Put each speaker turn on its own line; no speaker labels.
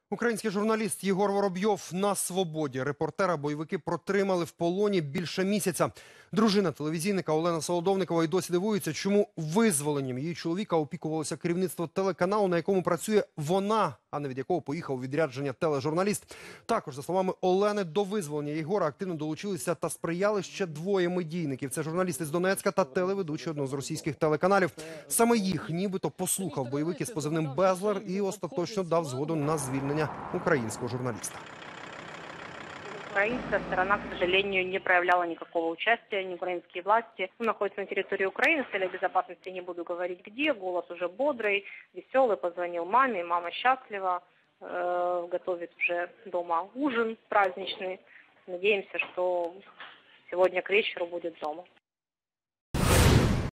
Український журналіст Єгор Воробйов на свободі. Репортера бойовики протримали в полоні більше місяця. Дружина телевізійника Олена Солодовникова й досі дивується, чому визволенням її чоловіка опікувалося керівництво телеканалу, на якому працює вона, а не від якого поїхав у відрядження тележурналіст. Також, за словами Олени, до визволення Єгора активно долучилися та сприяли ще двоє медійників. Це журналісти з Донецька та телеведучий одного з російських телеканалів. Саме їх нібито послухав бойовик із позивним «Безлер» і остаточно дав згоду на звільнення українського журналіста.
Украинская сторона, к сожалению, не проявляла никакого участия, ни украинские власти. Он находится на территории Украины, в целях безопасности не буду говорить где, голос уже бодрый, веселый, позвонил маме, мама счастлива, готовит уже дома ужин праздничный. Надеемся, что сегодня к вечеру будет дома.